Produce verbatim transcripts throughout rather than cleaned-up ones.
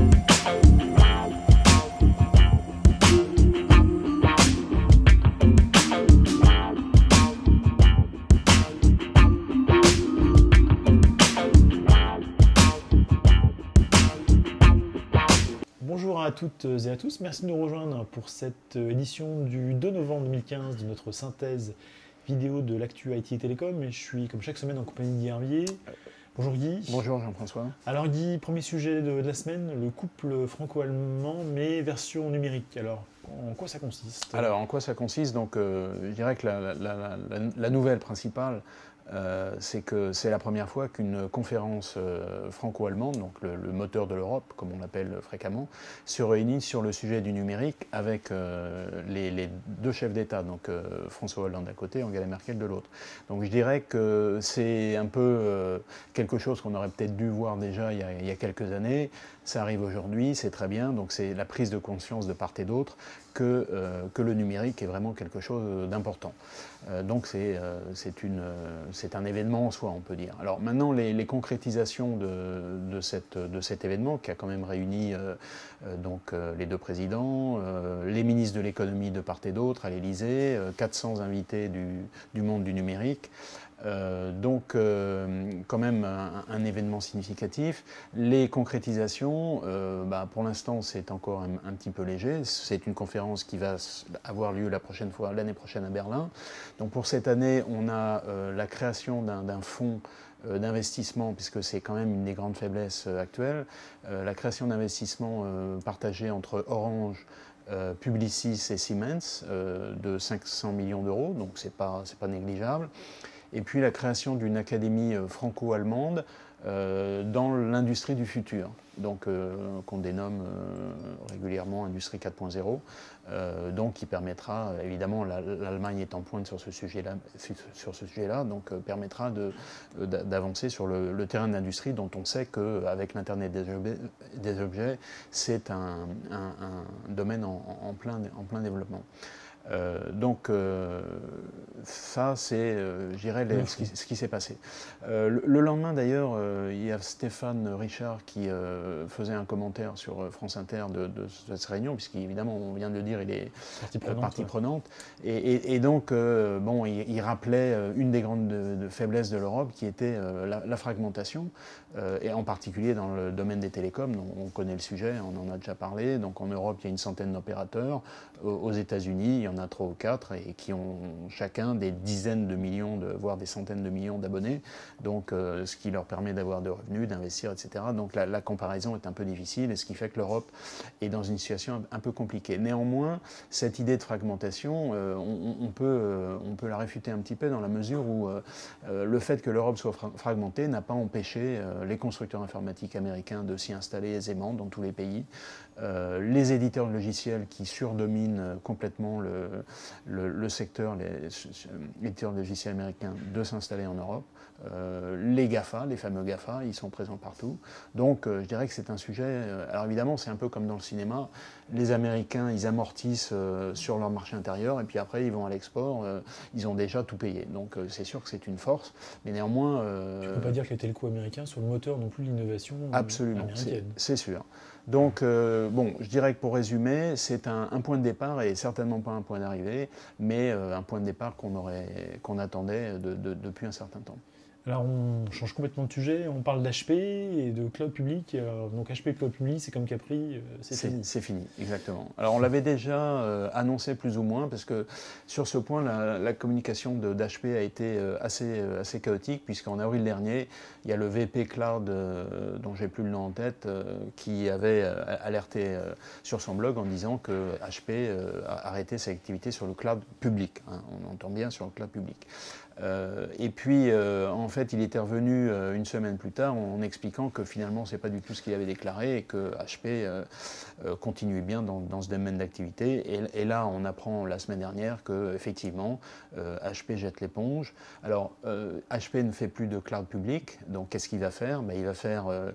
Bonjour à toutes et à tous, merci de nous rejoindre pour cette édition du deux novembre deux mille quinze de notre synthèse vidéo de l'actu I T et Télécom. Et je suis comme chaque semaine en compagnie de Guy Hervier. Bonjour Guy. Bonjour Jean-François. Alors Guy, premier sujet de, de la semaine, le couple franco-allemand mais version numérique. Alors en quoi ça consiste? Alors en quoi ça consiste? Donc euh, je dirais que la, la, la, la nouvelle principale, Euh, c'est que c'est la première fois qu'une conférence euh, franco-allemande, donc le, le moteur de l'Europe, comme on l'appelle fréquemment, se réunit sur le sujet du numérique avec euh, les, les deux chefs d'État, donc euh, François Hollande d'un côté et Angela Merkel de l'autre. Donc je dirais que c'est un peu euh, quelque chose qu'on aurait peut-être dû voir déjà il y a, il y a quelques années. Ça arrive aujourd'hui, c'est très bien, donc c'est la prise de conscience de part et d'autre que, euh, que le numérique est vraiment quelque chose d'important. Euh, donc c'est euh, c'est un événement en soi, on peut dire. Alors maintenant, les, les concrétisations de, de, cette, de cet événement, qui a quand même réuni euh, euh, donc, euh, les deux présidents, euh, les ministres de l'économie de part et d'autre à l'Élysée, euh, quatre cents invités du, du monde du numérique, Euh, donc euh, quand même un, un événement significatif. Les concrétisations, euh, bah, pour l'instant c'est encore un, un petit peu léger. C'est une conférence qui va avoir lieu la prochaine fois, l'année prochaine à Berlin. Donc pour cette année, on a euh, la création d'un fonds euh, d'investissement, puisque c'est quand même une des grandes faiblesses euh, actuelles, euh, la création d'investissements euh, partagés entre Orange, Euh, Publicis et Siemens euh, de cinq cents millions d'euros, donc c'est pas, c'est pas négligeable. Et puis la création d'une académie euh, franco-allemande euh, dans l'industrie du futur, donc euh, qu'on dénomme euh, régulièrement Industrie quatre point zéro, euh, donc qui permettra, évidemment, l'Allemagne est en pointe sur ce sujet-là, sur ce sujet-là, donc euh, permettra d'avancer sur le, le terrain de l'industrie, dont on sait qu'avec l'Internet des objets, des objets c'est un, un, un domaine en, en, plein, en plein développement. Euh, donc euh, ça c'est, euh, je dirais, les, ce qui, ce qui s'est passé. Euh, le, le lendemain d'ailleurs, euh, il y a Stéphane Richard qui euh, faisait un commentaire sur France Inter de, de cette réunion, puisqu'évidemment, on vient de le dire, il est partie prenante. Euh, partie prenante. Et, et, et donc, euh, bon, il, il rappelait une des grandes de, de faiblesses de l'Europe, qui était euh, la, la fragmentation, euh, et en particulier dans le domaine des télécoms. On, on connaît le sujet, on en a déjà parlé. Donc en Europe, il y a une centaine d'opérateurs. Aux États-Unis, il y en a trois ou quatre et qui ont chacun des dizaines de millions, de, voire des centaines de millions d'abonnés, donc euh, ce qui leur permet d'avoir de revenus, d'investir, et cetera. Donc la, la comparaison est un peu difficile, et ce qui fait que l'Europe est dans une situation un, un peu compliquée. Néanmoins, cette idée de fragmentation, euh, on, on, peut, euh, on peut la réfuter un petit peu dans la mesure où euh, euh, le fait que l'Europe soit fra fragmentée n'a pas empêché euh, les constructeurs informatiques américains de s'y installer aisément dans tous les pays, euh, les éditeurs de logiciels qui surdominent complètement le, le, le secteur, les éditeurs de logiciels américains, de s'installer en Europe. Euh, les GAFA, les fameux GAFA, ils sont présents partout. Donc euh, je dirais que c'est un sujet... Euh, alors évidemment, c'est un peu comme dans le cinéma. Les Américains, ils amortissent euh, sur leur marché intérieur, et puis après, ils vont à l'export. Euh, ils ont déjà tout payé. Donc euh, c'est sûr que c'est une force. Mais néanmoins... Euh, tu ne peux pas dire que les telcos américains sont le moteur non plus de l'innovation absolument, américaine. C'est sûr. Donc, euh, bon, je dirais que pour résumer, c'est un, un point de départ et certainement pas un point d'arrivée, mais euh, un point de départ qu'on aurait, qu'on attendait de, de, depuis un certain temps. Alors, on change complètement de sujet, on parle d'H P et de cloud public. Alors, donc, H P cloud public, c'est comme Capri, c'est fini. C'est fini, exactement. Alors, on l'avait déjà euh, annoncé plus ou moins, parce que sur ce point, la, la communication d'H P a été euh, assez, euh, assez chaotique, puisqu'en avril dernier, il y a le V P Cloud, euh, dont j'ai plus le nom en tête, euh, qui avait euh, alerté euh, sur son blog en disant que H P euh, a arrêté ses activités sur le cloud public. Hein, on entend bien sur le cloud public. Euh, et puis, euh, en fait, il était revenu euh, une semaine plus tard en, en expliquant que finalement, ce n'est pas du tout ce qu'il avait déclaré et que H P euh, euh, continuait bien dans, dans ce domaine d'activité. Et, et là, on apprend la semaine dernière qu'effectivement, euh, H P jette l'éponge. Alors, euh, H P ne fait plus de cloud public, donc qu'est-ce qu'il va faire? Ben, il va faire... Euh,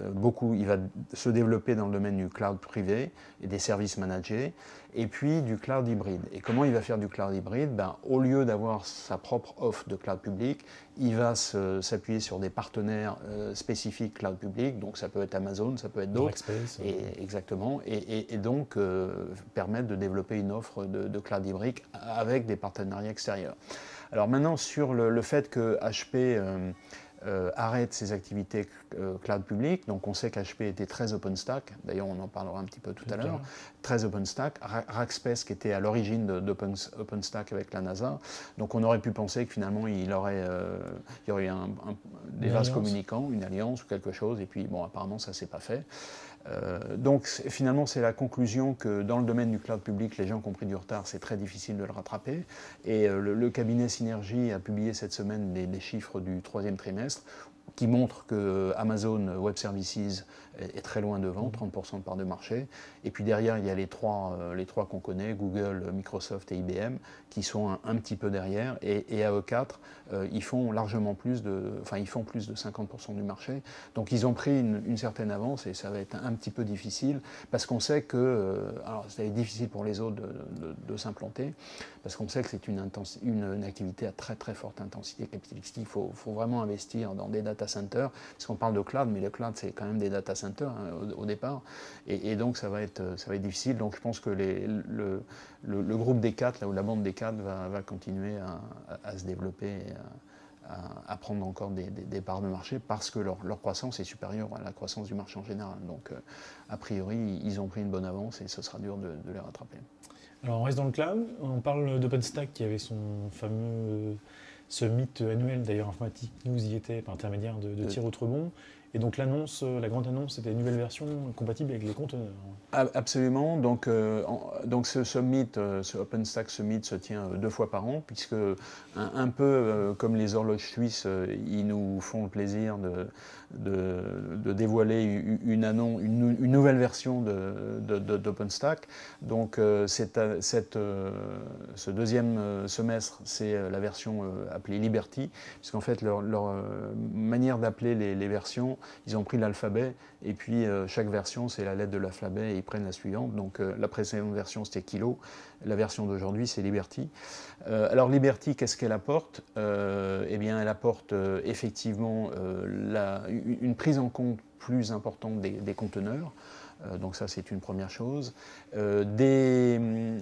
beaucoup, il va se développer dans le domaine du cloud privé et des services managés, et puis du cloud hybride. Et comment il va faire du cloud hybride? Ben, au lieu d'avoir sa propre offre de cloud public, il va s'appuyer sur des partenaires euh, spécifiques cloud public, donc ça peut être Amazon, ça peut être d'autres, et, exactement, et, et, et donc euh, permettre de développer une offre de, de cloud hybride avec des partenariats extérieurs. Alors maintenant, sur le, le fait que H P euh, euh, arrête ses activités euh, cloud public, donc on sait qu'H P était très OpenStack, d'ailleurs on en parlera un petit peu tout, tout à l'heure, très OpenStack, Rackspace qui était à l'origine d'OpenStack avec la NASA, donc on aurait pu penser que finalement il aurait, euh, il y aurait un, un, des vases communicants, une alliance ou quelque chose, et puis bon apparemment ça ne s'est pas fait. Euh, donc finalement c'est la conclusion que dans le domaine du cloud public, les gens qui ont pris du retard, c'est très difficile de le rattraper. Et euh, le, le cabinet Synergy a publié cette semaine les, les chiffres du troisième trimestre qui montrent que Amazon Web Services est, est très loin devant, trente pour cent de part de marché. Et puis derrière, il y a les trois, euh, les trois qu'on connaît, Google, Microsoft et I B M, qui sont un, un petit peu derrière. Et, et à eux quatre, euh, ils font largement plus de, enfin ils font plus de cinquante pour cent du marché. Donc ils ont pris une, une certaine avance et ça va être un, un petit peu difficile parce qu'on sait que, euh, alors ça va être difficile pour les autres de, de, de s'implanter parce qu'on sait que c'est une, une, une activité à très très forte intensité capitalistique. Il faut, faut vraiment investir dans des data centers, parce qu'on parle de cloud, mais le cloud c'est quand même des data centers hein, au, au départ, et, et donc ça va être, ça va être difficile. Donc je pense que les, le, le, le groupe des quatre, là où la bande des quatre va, va continuer à, à, à se développer, et à, à, à prendre encore des, des, des parts de marché, parce que leur, leur croissance est supérieure à la croissance du marché en général. Donc euh, a priori, ils ont pris une bonne avance et ce sera dur de, de les rattraper. Alors on reste dans le cloud, on parle d'OpenStack qui avait son fameux summit annuel, d'ailleurs Informatique News y était par intermédiaire de, de Thierry Outrebon. Et donc l'annonce, la grande annonce, c'était une nouvelle version compatible avec les conteneurs. Absolument. Donc, euh, en, donc ce summit, euh, ce OpenStack Summit se tient euh, deux fois par an, puisque un, un peu euh, comme les horloges suisses, euh, ils nous font le plaisir de, de, de dévoiler une, annonce, une, une nouvelle version d'OpenStack. De, de, donc euh, cette, cette, euh, ce deuxième semestre, c'est la version euh, appelée Liberty, puisqu'en fait leur, leur euh, manière d'appeler les, les versions, ils ont pris l'alphabet et puis euh, chaque version c'est la lettre de l'alphabet et ils prennent la suivante. Donc euh, la précédente version c'était Kilo, la version d'aujourd'hui c'est Liberty. Euh, alors Liberty, qu'est-ce qu'elle apporte? euh, Eh bien elle apporte euh, effectivement euh, la, une prise en compte plus importante des, des conteneurs. Euh, donc ça c'est une première chose. Euh, des,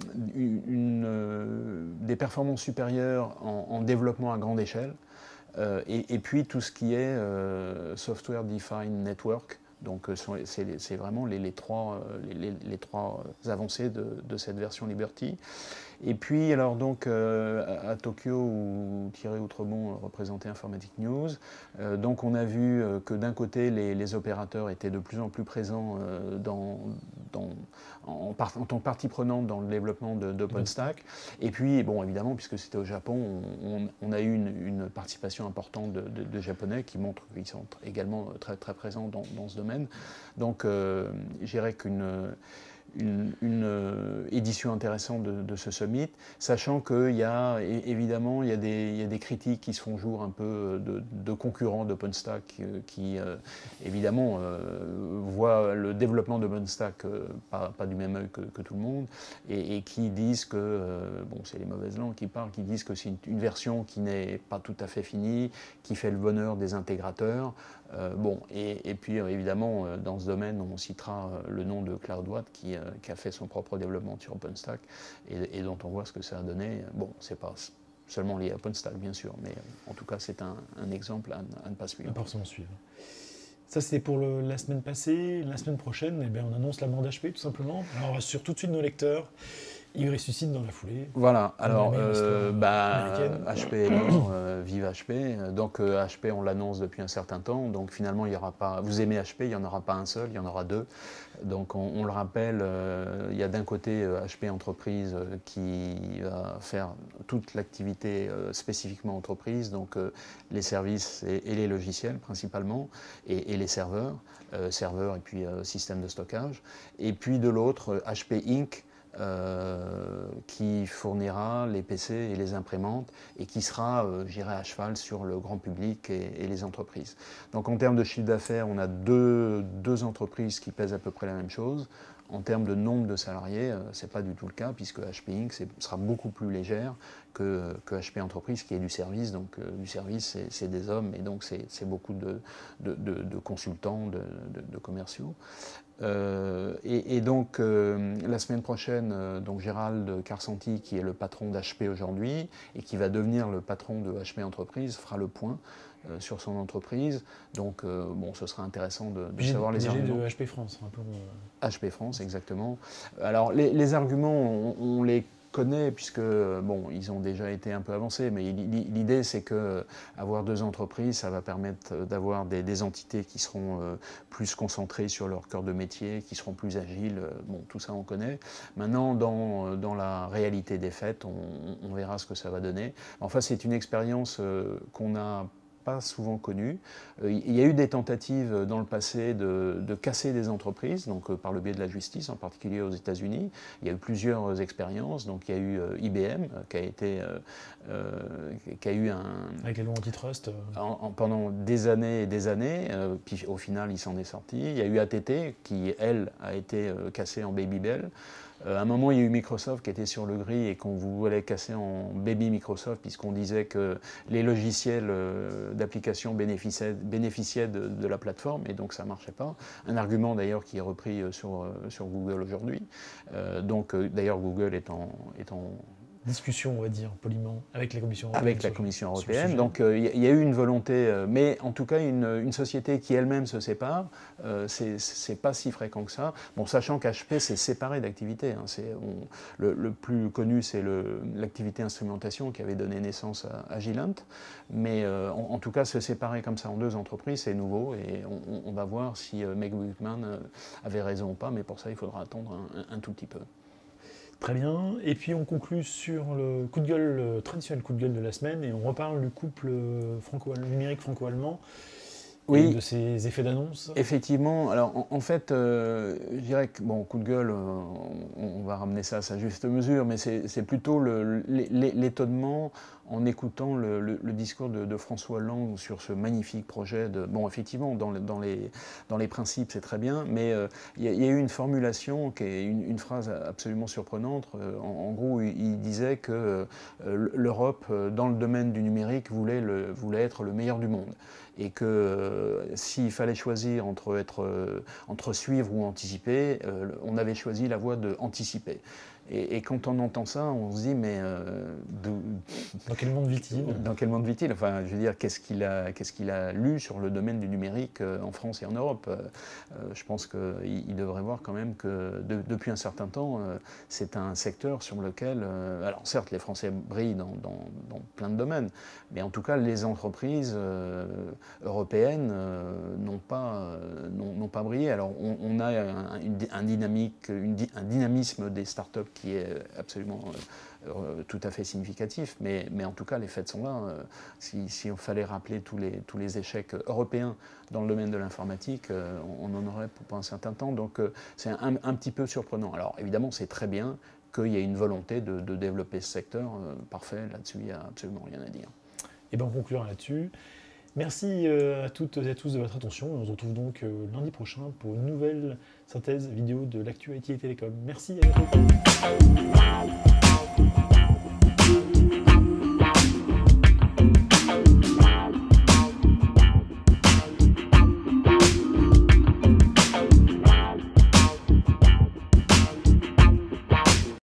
une, euh, des performances supérieures en, en développement à grande échelle. Euh, et, et puis tout ce qui est euh, Software Defined Network, donc c'est vraiment les, les, trois, les, les trois avancées de, de cette version Liberty. Et puis, alors donc, euh, à, à Tokyo, où Thierry Outrebon représentait Informatique News, euh, donc on a vu euh, que d'un côté, les, les opérateurs étaient de plus en plus présents euh, dans, dans, en, part, en tant que partie prenante dans le développement d'OpenStack. Et puis, bon, évidemment, puisque c'était au Japon, on, on a eu une, une participation importante de, de, de Japonais qui montrent qu'ils sont également très, très présents dans, dans ce domaine. Donc, euh, je dirais qu'une... Une, une euh, édition intéressante de, de ce summit, sachant qu'il y a évidemment il y a, des, il y a des critiques qui se font jour un peu de, de concurrents d'OpenStack euh, qui euh, évidemment euh, voient le développement d'OpenStack euh, pas, pas du même œil que, que tout le monde et, et qui disent que, euh, bon c'est les mauvaises langues qui parlent, qui disent que c'est une, une version qui n'est pas tout à fait finie, qui fait le bonheur des intégrateurs. Euh, bon, et, et puis évidemment, euh, dans ce domaine, on citera euh, le nom de CloudWatt qui, euh, qui a fait son propre développement sur OpenStack et, et dont on voit ce que ça a donné. Bon, c'est pas seulement lié à OpenStack, bien sûr, mais euh, en tout cas, c'est un, un exemple à, à ne pas suivre. À forcément suivre. Ça, c'était pour le, la semaine passée. La semaine prochaine, eh bien, on annonce la bande H P, tout simplement. Alors, on rassure tout de suite nos lecteurs. Il ressuscite dans la foulée. Voilà, alors euh, bah, H P est mort, euh, vive H P. Donc euh, H P, on l'annonce depuis un certain temps. Donc finalement, il y aura pas. Vous aimez H P, il n'y en aura pas un seul, il y en aura deux. Donc on, on le rappelle, euh, il y a d'un côté euh, H P Entreprise euh, qui va faire toute l'activité euh, spécifiquement entreprise, donc euh, les services et, et les logiciels principalement, et, et les serveurs, euh, serveurs et puis euh, système de stockage. Et puis de l'autre, H P Inc, euh, qui fournira les P C et les imprimantes et qui sera, euh, je dirais, à cheval sur le grand public et, et les entreprises. Donc en termes de chiffre d'affaires, on a deux, deux entreprises qui pèsent à peu près la même chose. En termes de nombre de salariés, euh, ce n'est pas du tout le cas, puisque H P Inc sera beaucoup plus légère que, que H P Entreprise, qui est du service. Donc euh, du service, c'est des hommes, et donc c'est beaucoup de, de, de, de consultants, de, de, de commerciaux. Euh, et, et donc euh, la semaine prochaine, euh, donc Gérald Carsanti, qui est le patron d'H P aujourd'hui et qui va devenir le patron de H P Entreprise, fera le point euh, sur son entreprise. Donc euh, bon, ce sera intéressant de, de savoir les arguments. de H P France, un peu. H P France, exactement. Alors les, les arguments, on, on les connaît, puisque bon, ils ont déjà été un peu avancés, mais l'idée c'est que avoir deux entreprises, ça va permettre d'avoir des, des entités qui seront euh, plus concentrées sur leur cœur de métier, qui seront plus agiles. Bon, tout ça on connaît. Maintenant, dans, dans la réalité des faits, on, on verra ce que ça va donner. Enfin, c'est une expérience euh, qu'on a pas souvent connu. Euh, il y a eu des tentatives dans le passé de, de casser des entreprises, donc euh, par le biais de la justice, en particulier aux États-Unis. Il y a eu plusieurs expériences. Donc il y a eu euh, I B M euh, qui a été, euh, euh, qui a eu un avec les lois antitrust euh... en, en, pendant des années et des années. Euh, puis au final, il s'en est sorti. Il y a eu A T T qui, elle, a été euh, cassée en Babybel. Euh, à un moment, il y a eu Microsoft qui était sur le gris et qu'on voulait casser en Baby Microsoft, puisqu'on disait que les logiciels euh, d'application bénéficiaient, bénéficiaient de, de la plateforme, et donc ça ne marchait pas. Un argument d'ailleurs qui est repris sur, sur Google aujourd'hui. Euh, donc d'ailleurs, Google est en, est en discussion, on va dire, poliment, avec la Commission européenne. Avec la Commission européenne. Donc il euh, y, y a eu une volonté, euh, mais en tout cas une, une société qui elle-même se sépare, euh, c'est pas si fréquent que ça. Bon, sachant qu'H P s'est séparé d'activités. Hein, le, le plus connu, c'est l'activité instrumentation qui avait donné naissance à, à Gilent. Mais euh, en, en tout cas, se séparer comme ça en deux entreprises, c'est nouveau, et on, on va voir si euh, Meg Whitman euh, avait raison ou pas, mais pour ça, il faudra attendre un, un tout petit peu. Très bien. Et puis on conclut sur le coup de gueule, le traditionnel coup de gueule de la semaine, et on reparle du couple franco numérique franco-allemand. Oui, et de ses effets d'annonce. Effectivement. Alors en, en fait, euh, je dirais que, bon, coup de gueule, euh, on, on va ramener ça à sa juste mesure, mais c'est plutôt l'étonnement en écoutant le, le, le discours de, de François Hollande sur ce magnifique projet de... Bon, effectivement, dans, le, dans, les, dans les principes, c'est très bien, mais euh, il, y a, il y a eu une formulation, qui est une, une phrase absolument surprenante. En, en gros, il, il disait que euh, l'Europe, dans le domaine du numérique, voulait, le, voulait être le meilleur du monde. Et que euh, s'il fallait choisir entre, être, euh, entre suivre ou anticiper, euh, on avait choisi la voie de anticiper. Et, et quand on entend ça, on se dit, mais... Euh, de, dans quel monde vit-il? Dans quel monde vit-il? Enfin, je veux dire, qu'est-ce qu'il a, qu'est-ce qu'il a lu sur le domaine du numérique euh, en France et en Europe? euh, Je pense qu'il il devrait voir quand même que de, depuis un certain temps, euh, c'est un secteur sur lequel... Euh, alors certes, les Français brillent dans, dans, dans plein de domaines, mais en tout cas, les entreprises euh, européennes euh, n'ont pas, euh, n'ont pas brillé. Alors on, on a un, une, un, dynamique, une, un dynamisme des startups qui est absolument euh, tout à fait significatif, mais, mais en tout cas les faits sont là. Euh, si, si on fallait rappeler tous les, tous les échecs européens dans le domaine de l'informatique, euh, on, on en aurait pour, pour un certain temps, donc euh, c'est un, un petit peu surprenant. Alors évidemment c'est très bien qu'il y ait une volonté de, de développer ce secteur, euh, parfait, là-dessus il n'y a absolument rien à dire. Et bien on conclura là-dessus. Merci à toutes et à tous de votre attention. On se retrouve donc lundi prochain pour une nouvelle synthèse vidéo de l'actu I T et Télécom. Merci, à bientôt.